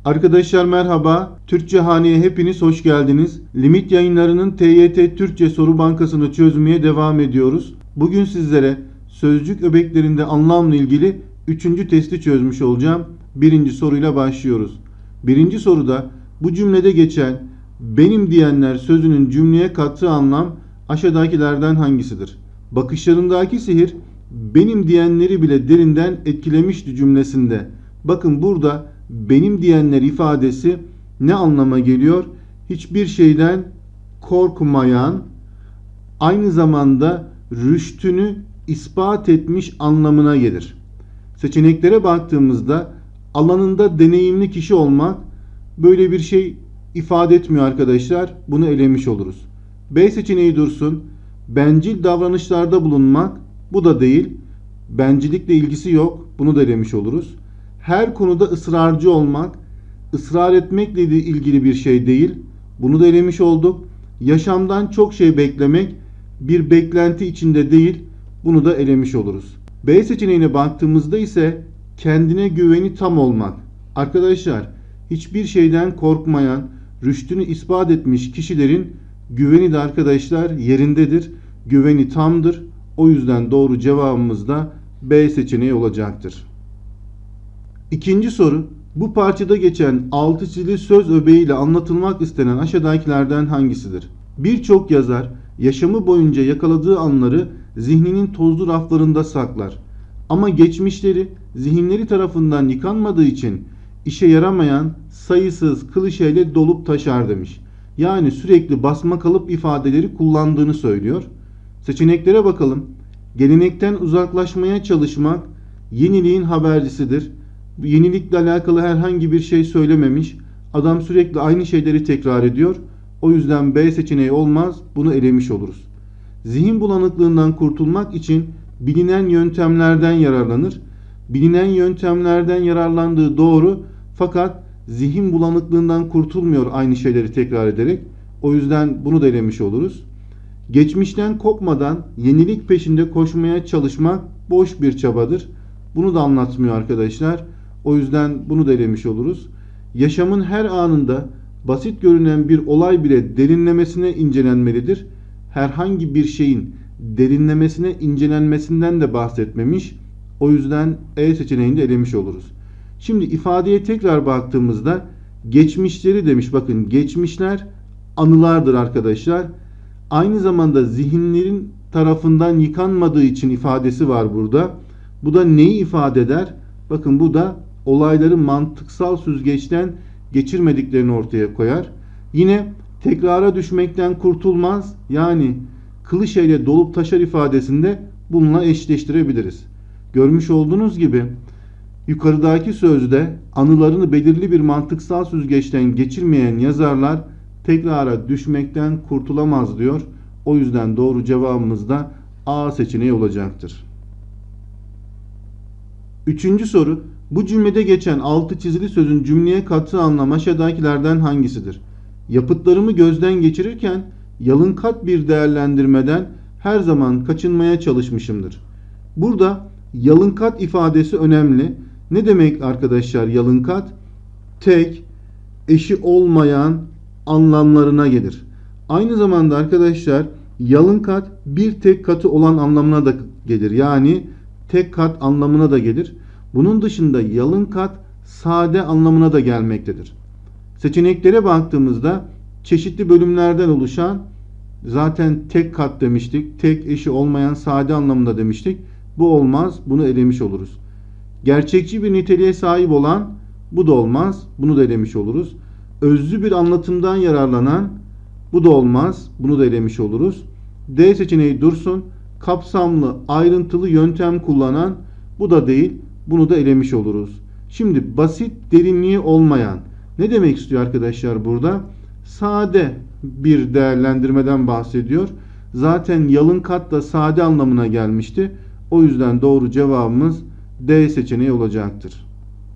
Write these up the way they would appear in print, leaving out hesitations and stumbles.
Arkadaşlar merhaba. Türkçe Hane'ye hepiniz hoş geldiniz. Limit Yayınları'nın TYT Türkçe Soru Bankası'nı çözmeye devam ediyoruz. Bugün sizlere sözcük öbeklerinde anlamla ilgili 3. testi çözmüş olacağım. Birinci soruyla başlıyoruz. Birinci soruda bu cümlede geçen benim diyenler sözünün cümleye kattığı anlam aşağıdakilerden hangisidir? Bakışlarındaki sihir benim diyenleri bile derinden etkilemişti cümlesinde. Bakın burada benim diyenler ifadesi ne anlama geliyor? Hiçbir şeyden korkmayan, aynı zamanda rüştünü ispat etmiş anlamına gelir. Seçeneklere baktığımızda alanında deneyimli kişi olmak böyle bir şey ifade etmiyor arkadaşlar. Bunu elemiş oluruz. B seçeneği dursun. Bencil davranışlarda bulunmak, bu da değil. Bencillikle ilgisi yok. Bunu da elemiş oluruz. Her konuda ısrarcı olmak, ısrar etmekle ilgili bir şey değil. Bunu da elemiş olduk. Yaşamdan çok şey beklemek bir beklenti içinde değil. Bunu da elemiş oluruz. B seçeneğine baktığımızda ise kendine güveni tam olmak. Arkadaşlar hiçbir şeyden korkmayan, rüştünü ispat etmiş kişilerin güveni de arkadaşlar yerindedir. Güveni tamdır. O yüzden doğru cevabımız da B seçeneği olacaktır. İkinci soru. Bu parçada geçen altı çizili söz öbeğiyle anlatılmak istenen aşağıdakilerden hangisidir? Birçok yazar yaşamı boyunca yakaladığı anları zihninin tozlu raflarında saklar. Ama geçmişleri zihinleri tarafından yıkanmadığı için işe yaramayan sayısız klişeyle dolup taşar demiş. Yani sürekli basmakalıp ifadeleri kullandığını söylüyor. Seçeneklere bakalım. Gelenekten uzaklaşmaya çalışmak yeniliğin habercisidir. Yenilikle alakalı herhangi bir şey söylememiş. Adam sürekli aynı şeyleri tekrar ediyor. O yüzden B seçeneği olmaz. Bunu elemiş oluruz. Zihin bulanıklığından kurtulmak için bilinen yöntemlerden yararlanır. Bilinen yöntemlerden yararlandığı doğru, fakat zihin bulanıklığından kurtulmuyor aynı şeyleri tekrar ederek. O yüzden bunu da elemiş oluruz. Geçmişten kopmadan yenilik peşinde koşmaya çalışmak boş bir çabadır. Bunu da anlatmıyor arkadaşlar. O yüzden bunu da elemiş oluruz. Yaşamın her anında basit görünen bir olay bile derinlemesine incelenmelidir. Herhangi bir şeyin derinlemesine incelenmesinden de bahsetmemiş. O yüzden E seçeneğini de elemiş oluruz. Şimdi ifadeye tekrar baktığımızda geçmişleri demiş. Bakın geçmişler anılardır arkadaşlar. Aynı zamanda zihinlerin tarafından yıkanmadığı için ifadesi var burada. Bu da neyi ifade eder? Bakın bu da olayları mantıksal süzgeçten geçirmediklerini ortaya koyar. Yine tekrara düşmekten kurtulmaz. Yani klişeyle dolup taşar ifadesinde bununla eşleştirebiliriz. Görmüş olduğunuz gibi yukarıdaki sözde anılarını belirli bir mantıksal süzgeçten geçirmeyen yazarlar tekrara düşmekten kurtulamaz diyor. O yüzden doğru cevabımız da A seçeneği olacaktır. Üçüncü soru. Bu cümlede geçen altı çizili sözün cümleye kattığı anlam aşağıdakilerden hangisidir? Yapıtlarımı gözden geçirirken yalınkat bir değerlendirmeden her zaman kaçınmaya çalışmışımdır. Burada yalınkat ifadesi önemli. Ne demek arkadaşlar yalınkat? Tek, eşi olmayan anlamlarına gelir. Aynı zamanda arkadaşlar yalınkat bir tek katı olan anlamına da gelir. Yani tek kat anlamına da gelir. Bunun dışında yalınkat sade anlamına da gelmektedir. Seçeneklere baktığımızda çeşitli bölümlerden oluşan, zaten tek kat demiştik. Tek eşi olmayan sade anlamında demiştik. Bu olmaz. Bunu elemiş oluruz. Gerçekçi bir niteliğe sahip olan, bu da olmaz. Bunu da elemiş oluruz. Özlü bir anlatımdan yararlanan, bu da olmaz. Bunu da elemiş oluruz. D seçeneği dursun. Kapsamlı, ayrıntılı yöntem kullanan, bu da değil. Bunu da elemiş oluruz. Şimdi basit, derinliği olmayan. Ne demek istiyor arkadaşlar burada? Sade bir değerlendirmeden bahsediyor. Zaten yalınkat da sade anlamına gelmişti. O yüzden doğru cevabımız D seçeneği olacaktır.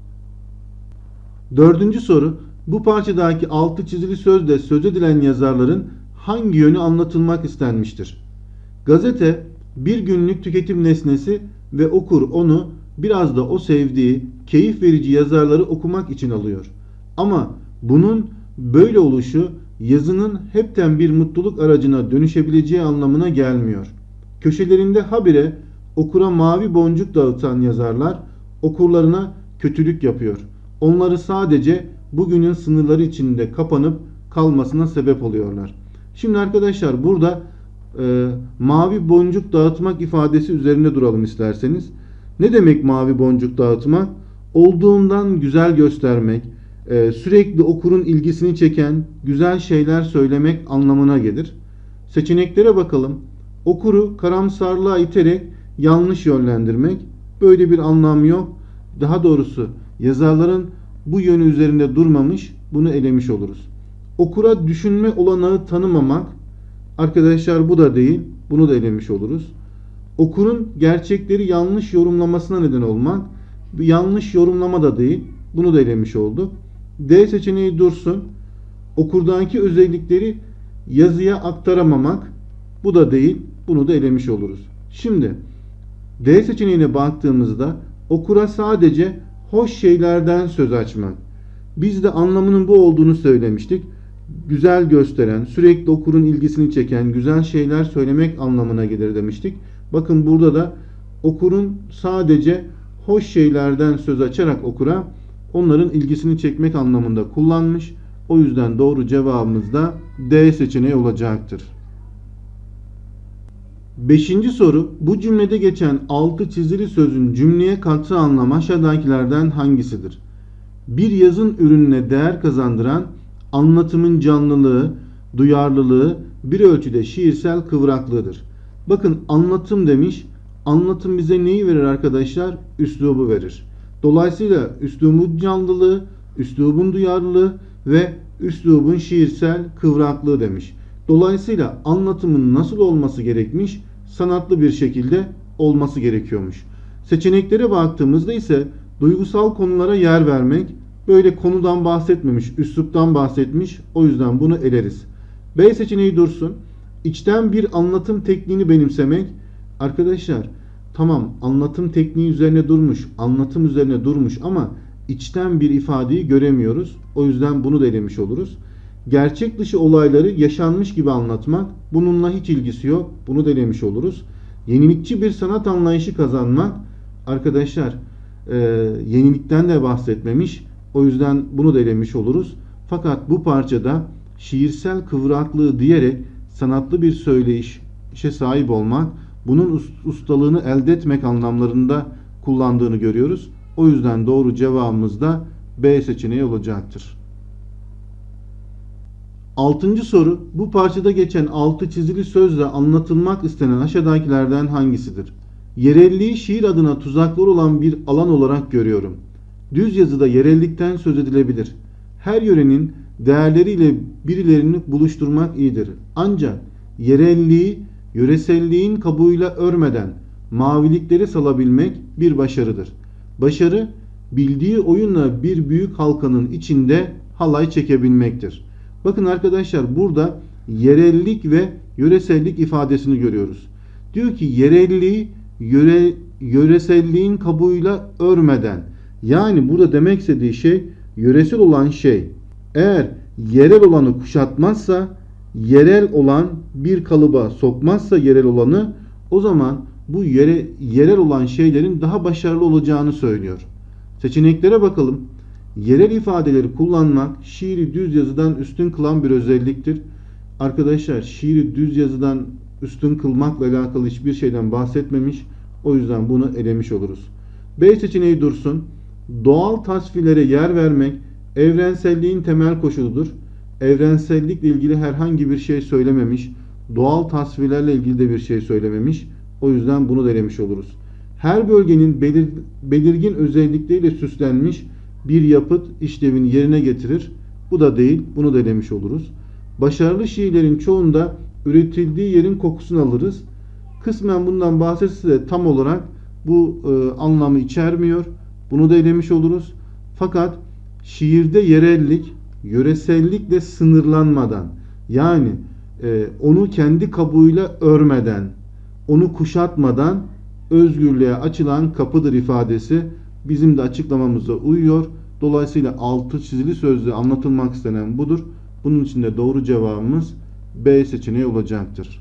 Dördüncü soru. Bu parçadaki altı çizili sözde söz edilen yazarların hangi yönü anlatılmak istenmiştir? Gazete bir günlük tüketim nesnesi ve okur onu biraz da o sevdiği, keyif verici yazarları okumak için alıyor. Ama bunun böyle oluşu yazının hepten bir mutluluk aracına dönüşebileceği anlamına gelmiyor. Köşelerinde habire okura mavi boncuk dağıtan yazarlar okurlarına kötülük yapıyor. Onları sadece bugünün sınırları içinde kapanıp kalmasına sebep oluyorlar. Şimdi arkadaşlar burada mavi boncuk dağıtmak ifadesi üzerinde duralım isterseniz. Ne demek mavi boncuk dağıtmak? Olduğundan güzel göstermek, sürekli okurun ilgisini çeken güzel şeyler söylemek anlamına gelir. Seçeneklere bakalım. Okuru karamsarlığa iterek yanlış yönlendirmek. Böyle bir anlam yok. Daha doğrusu yazarların bu yönü üzerinde durmamış, bunu elemiş oluruz. Okura düşünme olanağı tanımamak, arkadaşlar bu da değil, bunu da elemiş oluruz. Okurun gerçekleri yanlış yorumlamasına neden olmak, yanlış yorumlama da değil, bunu da elemiş olduk. D seçeneği dursun. Okurdaki özellikleri yazıya aktaramamak, bu da değil, bunu da elemiş oluruz. Şimdi D seçeneğine baktığımızda okura sadece hoş şeylerden söz açmak. Biz de anlamının bu olduğunu söylemiştik. Güzel gösteren, sürekli okurun ilgisini çeken güzel şeyler söylemek anlamına gelir demiştik. Bakın burada da okurun sadece hoş şeylerden söz açarak okura onların ilgisini çekmek anlamında kullanmış. O yüzden doğru cevabımız da D seçeneği olacaktır. 5. soru. Bu cümlede geçen altı çizili sözün cümleye kattığı anlam aşağıdakilerden hangisidir? Bir yazın ürününe değer kazandıran anlatımın canlılığı, duyarlılığı bir ölçüde şiirsel kıvraklığıdır. Bakın anlatım demiş. Anlatım bize neyi verir arkadaşlar? Üslubu verir. Dolayısıyla üslubun canlılığı, üslubun duyarlılığı ve üslubun şiirsel kıvraklığı demiş. Dolayısıyla anlatımın nasıl olması gerekmiş? Sanatlı bir şekilde olması gerekiyormuş. Seçeneklere baktığımızda ise duygusal konulara yer vermek, böyle konudan bahsetmemiş, üsluptan bahsetmiş. O yüzden bunu eleriz. B seçeneği dursun. İçten bir anlatım tekniğini benimsemek. Arkadaşlar tamam, anlatım tekniği üzerine durmuş, anlatım üzerine durmuş ama içten bir ifadeyi göremiyoruz. O yüzden bunu da elemiş oluruz. Gerçek dışı olayları yaşanmış gibi anlatmak, bununla hiç ilgisi yok. Bunu da elemiş oluruz. Yenilikçi bir sanat anlayışı kazanmak, arkadaşlar yenilikten de bahsetmemiş. O yüzden bunu da elemiş oluruz. Fakat bu parçada şiirsel kıvraklığı diyerek sanatlı bir söyleyişe sahip olmak, bunun ustalığını elde etmek anlamlarında kullandığını görüyoruz. O yüzden doğru cevabımız da B seçeneği olacaktır. 6. soru. Bu parçada geçen altı çizili sözle anlatılmak istenen aşağıdakilerden hangisidir? Yerelliği şiir adına tuzaklar olan bir alan olarak görüyorum. Düz yazıda yerellikten söz edilebilir. Her yörenin değerleriyle birilerini buluşturmak iyidir. Ancak yerelliği yöreselliğin kabuğuyla örmeden mavilikleri salabilmek bir başarıdır. Başarı, bildiği oyunla bir büyük halkanın içinde halay çekebilmektir. Bakın arkadaşlar burada yerellik ve yöresellik ifadesini görüyoruz. Diyor ki yerelliği yöreselliğin kabuğuyla örmeden. Yani burada demek istediği şey yöresel olan şey eğer yerel olanı kuşatmazsa, yerel olan bir kalıba sokmazsa yerel olanı, o zaman bu yerel olan şeylerin daha başarılı olacağını söylüyor. Seçeneklere bakalım. Yerel ifadeleri kullanmak şiiri düz yazıdan üstün kılan bir özelliktir. Arkadaşlar şiiri düz yazıdan üstün kılmakla alakalı hiçbir şeyden bahsetmemiş. O yüzden bunu elemiş oluruz. B seçeneği dursun. Doğal tasvirlere yer vermek evrenselliğin temel koşuludur. Evrensellikle ilgili herhangi bir şey söylememiş. Doğal tasvirlerle ilgili de bir şey söylememiş. O yüzden bunu da elemiş oluruz. Her bölgenin belirgin özellikleriyle süslenmiş bir yapıt işlevini yerine getirir. Bu da değil, bunu da elemiş oluruz. Başarılı şiirlerin çoğunda üretildiği yerin kokusunu alırız. Kısmen bundan bahsetse de tam olarak bu anlamı içermiyor. Bunu da elemiş oluruz. Fakat şiirde yerellik, yöresellikle sınırlanmadan, yani onu kendi kabuğuyla örmeden, onu kuşatmadan özgürlüğe açılan kapıdır ifadesi bizim de açıklamamıza uyuyor. Dolayısıyla altı çizili sözle anlatılmak istenen budur. Bunun için de doğru cevabımız B seçeneği olacaktır.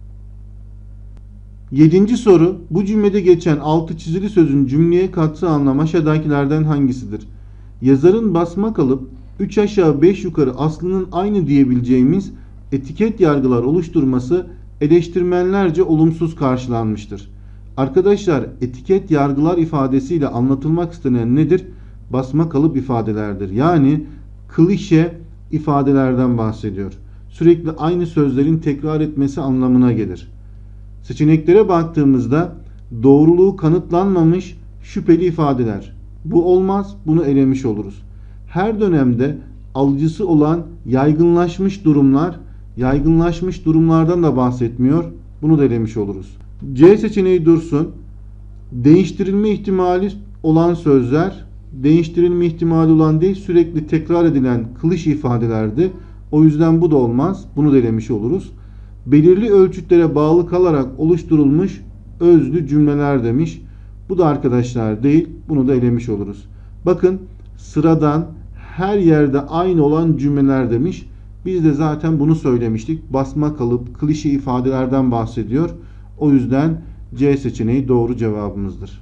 7. soru. Bu cümlede geçen altı çizili sözün cümleye kattığı anlam aşağıdakilerden hangisidir? Yazarın basmak alıp 3 aşağı 5 yukarı aslının aynı diyebileceğimiz etiket yargılar oluşturması eleştirmenlerce olumsuz karşılanmıştır. Arkadaşlar, etiket yargılar ifadesiyle anlatılmak istenen nedir? Basma kalıp ifadelerdir. Yani klişe ifadelerden bahsediyor. Sürekli aynı sözlerin tekrar etmesi anlamına gelir. Seçeneklere baktığımızda doğruluğu kanıtlanmamış şüpheli ifadeler. Bu olmaz, bunu elemiş oluruz. Her dönemde alıcısı olan yaygınlaşmış durumlar, yaygınlaşmış durumlardan da bahsetmiyor. Bunu da elemiş oluruz. C seçeneği dursun. Değiştirilme ihtimali olan sözler, değiştirilme ihtimali olan değil, sürekli tekrar edilen klişe ifadelerdi. O yüzden bu da olmaz. Bunu da elemiş oluruz. Belirli ölçütlere bağlı kalarak oluşturulmuş özlü cümleler demiş. Bu da arkadaşlar değil. Bunu da elemiş oluruz. Bakın, sıradan her yerde aynı olan cümleler demiş. Biz de zaten bunu söylemiştik. Basma kalıp klişe ifadelerden bahsediyor. O yüzden C seçeneği doğru cevabımızdır.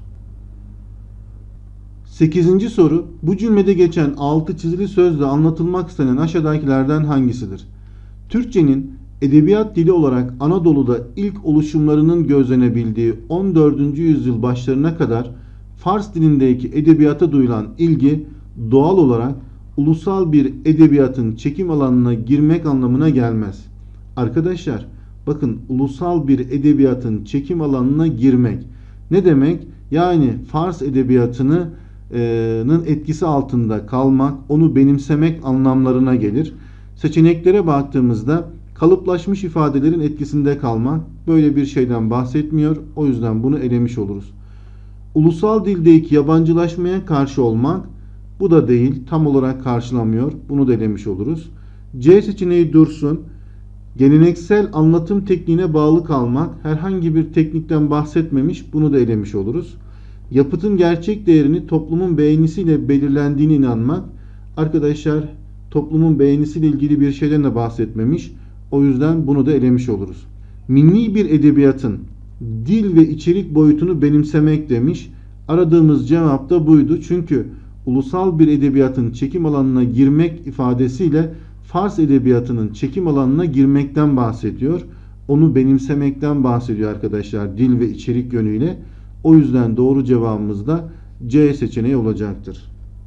8. soru. Bu cümlede geçen altı çizili sözle anlatılmak istenen aşağıdakilerden hangisidir? Türkçenin edebiyat dili olarak Anadolu'da ilk oluşumlarının gözlenebildiği 14. yüzyıl başlarına kadar Fars dilindeki edebiyata duyulan ilgi doğal olarak ulusal bir edebiyatın çekim alanına girmek anlamına gelmez. Arkadaşlar, bakın, ulusal bir edebiyatın çekim alanına girmek ne demek? Yani Fars edebiyatının etkisi altında kalmak, onu benimsemek anlamlarına gelir. Seçeneklere baktığımızda kalıplaşmış ifadelerin etkisinde kalmak, böyle bir şeyden bahsetmiyor. O yüzden bunu elemiş oluruz. Ulusal dildeki yabancılaşmaya karşı olmak, bu da değil, tam olarak karşılamıyor. Bunu da elemiş oluruz. C seçeneği dursun. Geleneksel anlatım tekniğine bağlı kalmak, herhangi bir teknikten bahsetmemiş. Bunu da elemiş oluruz. Yapıtın gerçek değerini toplumun beğenisiyle belirlendiğine inanmak. Arkadaşlar, toplumun beğenisiyle ilgili bir şeyden de bahsetmemiş. O yüzden bunu da elemiş oluruz. Milli bir edebiyatın dil ve içerik boyutunu benimsemek demiş. Aradığımız cevap da buydu. Çünkü ulusal bir edebiyatın çekim alanına girmek ifadesiyle Fars edebiyatının çekim alanına girmekten bahsediyor. Onu benimsemekten bahsediyor arkadaşlar, dil ve içerik yönüyle. O yüzden doğru cevabımız da C seçeneği olacaktır.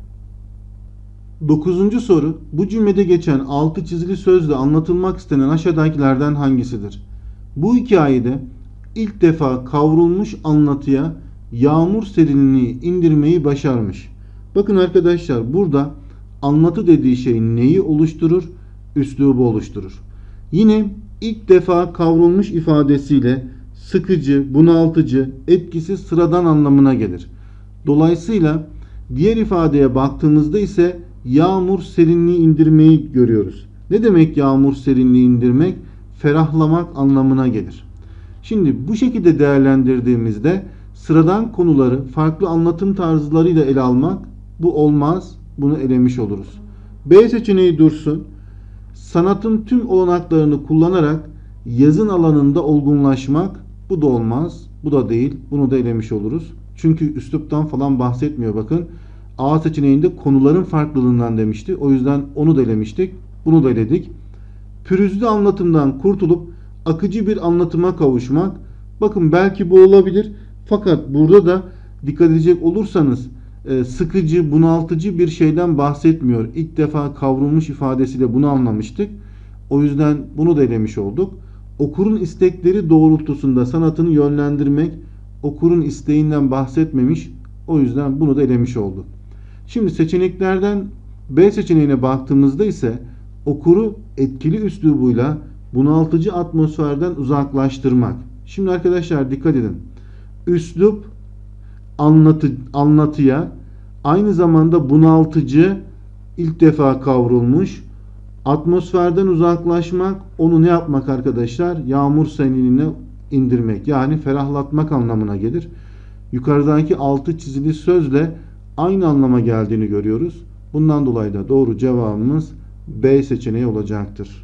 9. soru. Bu cümlede geçen altı çizili sözle anlatılmak istenen aşağıdakilerden hangisidir? Bu hikayede ilk defa kavrulmuş anlatıya yağmur serinliği indirmeyi başarmış. Bakın arkadaşlar, burada anlatı dediği şey neyi oluşturur? Üslubu oluşturur. Yine ilk defa kavrulmuş ifadesiyle sıkıcı, bunaltıcı, etkisiz, sıradan anlamına gelir. Dolayısıyla diğer ifadeye baktığımızda ise yağmur serinliği indirmeyi görüyoruz. Ne demek yağmur serinliği indirmek? Ferahlamak anlamına gelir. Şimdi bu şekilde değerlendirdiğimizde sıradan konuları farklı anlatım tarzlarıyla ele almak, bu olmaz. Bunu elemiş oluruz. B seçeneği dursun. Sanatın tüm olanaklarını kullanarak yazın alanında olgunlaşmak, bu da olmaz. Bu da değil. Bunu da elemiş oluruz. Çünkü üsluptan falan bahsetmiyor bakın. A seçeneğinde konuların farklılığından demişti. O yüzden onu da elemiştik. Bunu da eledik. Pürüzlü anlatımdan kurtulup akıcı bir anlatıma kavuşmak. Bakın, belki bu olabilir. Fakat burada da dikkat edecek olursanız sıkıcı, bunaltıcı bir şeyden bahsetmiyor. İlk defa kavrulmuş ifadesiyle bunu anlamıştık. O yüzden bunu da elemiş olduk. Okurun istekleri doğrultusunda sanatını yönlendirmek, okurun isteğinden bahsetmemiş. O yüzden bunu da elemiş olduk. Şimdi seçeneklerden B seçeneğine baktığımızda ise okuru etkili üslubuyla bunaltıcı atmosferden uzaklaştırmak. Şimdi arkadaşlar dikkat edin. Üslup anlatıya, aynı zamanda bunaltıcı, ilk defa kavrulmuş, atmosferden uzaklaşmak, onu ne yapmak arkadaşlar? Yağmur serinliğine indirmek, yani ferahlatmak anlamına gelir. Yukarıdaki altı çizili sözle aynı anlama geldiğini görüyoruz. Bundan dolayı da doğru cevabımız B seçeneği olacaktır.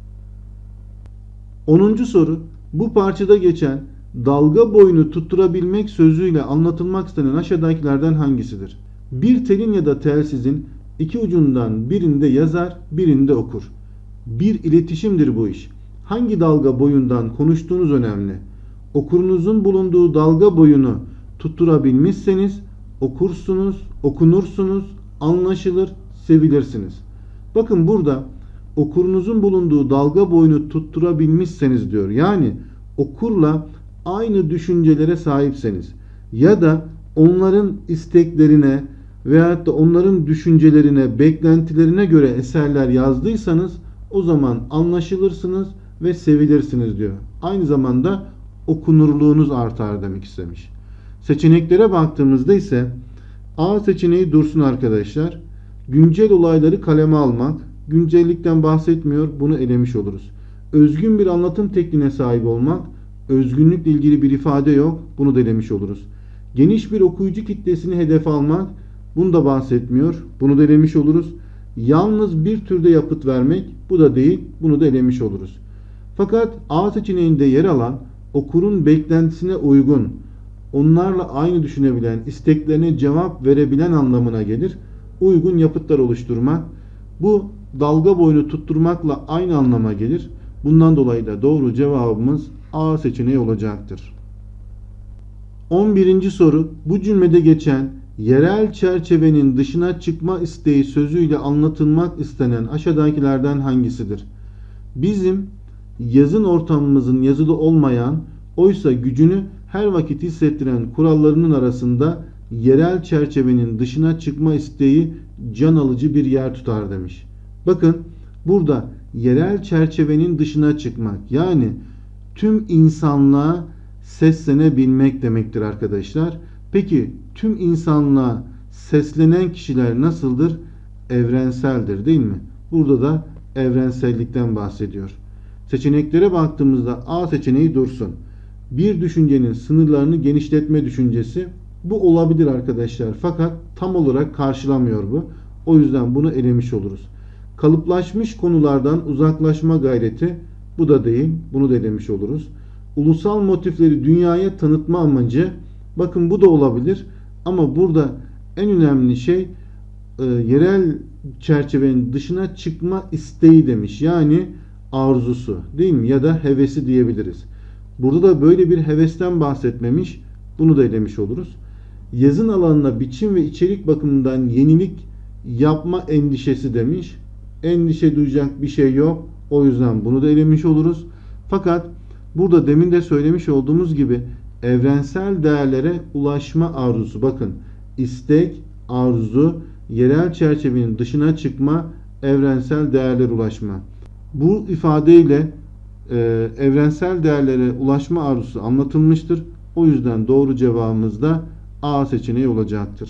10. soru. Bu parçada geçen dalga boyunu tutturabilmek sözüyle anlatılmak istenen aşağıdakilerden hangisidir? Bir telin ya da telsizin iki ucundan birinde yazar, birinde okur. Bir iletişimdir bu iş. Hangi dalga boyundan konuştuğunuz önemli. Okurunuzun bulunduğu dalga boyunu tutturabilmişseniz okursunuz, okunursunuz, anlaşılır, sevilirsiniz. Bakın burada okurunuzun bulunduğu dalga boyunu tutturabilmişseniz diyor. Yani okurla aynı düşüncelere sahipseniz ya da onların isteklerine veyahut da onların düşüncelerine, beklentilerine göre eserler yazdıysanız o zaman anlaşılırsınız ve sevilirsiniz diyor. Aynı zamanda okunurluğunuz artar demek istemiş. Seçeneklere baktığımızda ise A seçeneği dursun arkadaşlar. Güncel olayları kaleme almak. Güncellikten bahsetmiyor. Bunu elemiş oluruz. Özgün bir anlatım tekniğine sahip olmak. Özgünlükle ilgili bir ifade yok. Bunu da elemiş oluruz. Geniş bir okuyucu kitlesini hedef almak. Bunu da bahsetmiyor. Bunu da elemiş oluruz. Yalnız bir türde yapıt vermek. Bu da değil. Bunu da elemiş oluruz. Fakat A seçeneğinde yer alan okurun beklentisine uygun, onlarla aynı düşünebilen, isteklerine cevap verebilen anlamına gelir. Uygun yapıtlar oluşturmak. Bu dalga boyunu tutturmakla aynı anlama gelir. Bundan dolayı da doğru cevabımız A seçeneği olacaktır. 11. soru. Bu cümlede geçen yerel çerçevenin dışına çıkma isteği sözüyle anlatılmak istenen aşağıdakilerden hangisidir? Bizim yazın ortamımızın yazılı olmayan, oysa gücünü her vakit hissettiren kurallarının arasında yerel çerçevenin dışına çıkma isteği can alıcı bir yer tutar demiş. Bakın burada yerel çerçevenin dışına çıkmak, yani tüm insanlığa seslenebilmek demektir arkadaşlar. Peki tüm insanlığa seslenen kişiler nasıldır? Evrenseldir değil mi? Burada da evrensellikten bahsediyor. Seçeneklere baktığımızda A seçeneği dursun. Bir düşüncenin sınırlarını genişletme düşüncesi, bu olabilir arkadaşlar. Fakat tam olarak karşılamıyor bu. O yüzden bunu elemiş oluruz. Kalıplaşmış konulardan uzaklaşma gayreti, bu da değil. Bunu da elemiş oluruz. Ulusal motifleri dünyaya tanıtma amacı, bakın bu da olabilir. Ama burada en önemli şey yerel çerçevenin dışına çıkma isteği demiş. Yani arzusu değil mi? Ya da hevesi diyebiliriz. Burada da böyle bir hevesten bahsetmemiş. Bunu da elemiş oluruz. Yazın alanına biçim ve içerik bakımından yenilik yapma endişesi demiş. Endişe duyacak bir şey yok. O yüzden bunu da elemiş oluruz. Fakat burada demin de söylemiş olduğumuz gibi evrensel değerlere ulaşma arzusu. Bakın istek, arzu, yerel çerçevenin dışına çıkma, evrensel değerlere ulaşma. Bu ifadeyle evrensel değerlere ulaşma arzusu anlatılmıştır. O yüzden doğru cevabımız da A seçeneği olacaktır.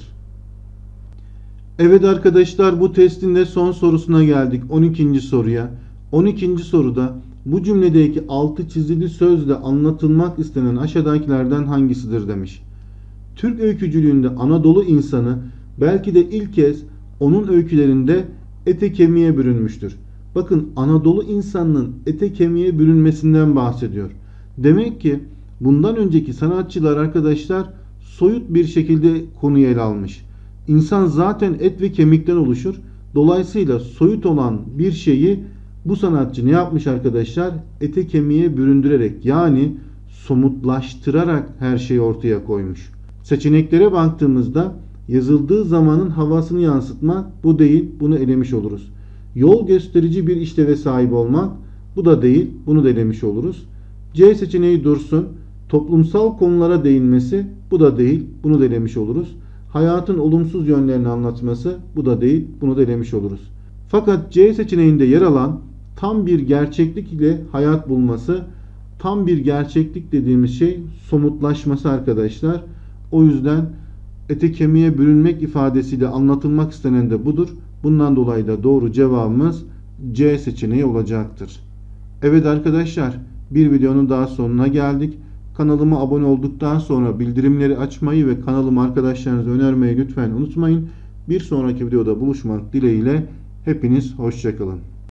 Evet arkadaşlar, bu testin de son sorusuna geldik. 12. soruya. 12. soruda bu cümledeki altı çizili sözle anlatılmak istenen aşağıdakilerden hangisidir demiş. Türk öykücülüğünde Anadolu insanı belki de ilk kez onun öykülerinde ete kemiğe bürünmüştür. Bakın Anadolu insanının ete kemiğe bürünmesinden bahsediyor. Demek ki bundan önceki sanatçılar arkadaşlar soyut bir şekilde konuyu ele almış. İnsan zaten et ve kemikten oluşur. Dolayısıyla soyut olan bir şeyi bu sanatçı ne yapmış arkadaşlar? Ete kemiğe büründürerek, yani somutlaştırarak her şeyi ortaya koymuş. Seçeneklere baktığımızda yazıldığı zamanın havasını yansıtmak, bu değil, bunu elemiş oluruz. Yol gösterici bir işleve sahip olmak, bu da değil, bunu da elemiş oluruz. C seçeneği dursun. Toplumsal konulara değinmesi, bu da değil, bunu da elemiş oluruz. Hayatın olumsuz yönlerini anlatması, bu da değil, bunu da elemiş oluruz. Fakat C seçeneğinde yer alan tam bir gerçeklik ile hayat bulması, tam bir gerçeklik dediğimiz şey somutlaşması arkadaşlar. O yüzden ete kemiğe bürünmek ifadesiyle anlatılmak istenen de budur. Bundan dolayı da doğru cevabımız C seçeneği olacaktır. Evet arkadaşlar, bir videonun daha sonuna geldik. Kanalıma abone olduktan sonra bildirimleri açmayı ve kanalımı arkadaşlarınıza önermeyi lütfen unutmayın. Bir sonraki videoda buluşmak dileğiyle hepiniz hoşça kalın.